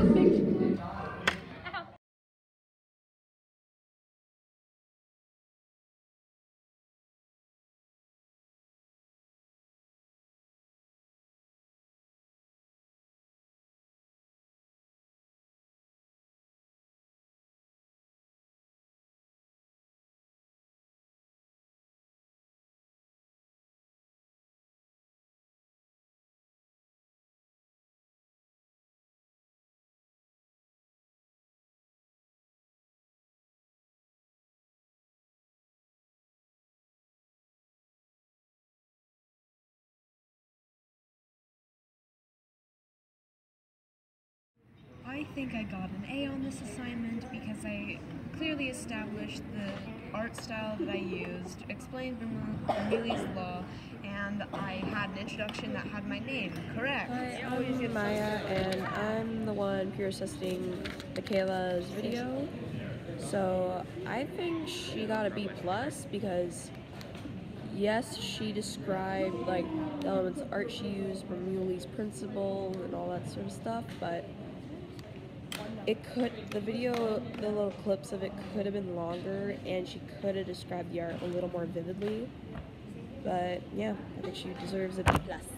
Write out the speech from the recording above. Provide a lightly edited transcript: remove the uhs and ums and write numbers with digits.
I think I got an A on this assignment because I clearly established the art style that I used, explained Bernoulli's law, and I had an introduction that had my name correct. Hi, I'm Maya, and I'm the one peer assisting Micaela's video. So I think she got a B+ because yes, she described like the elements of art she used, Bernoulli's principle, and all that sort of stuff, but the video, the little clips of it could have been longer, and she could have described the art a little more vividly. But yeah, I think she deserves a B+.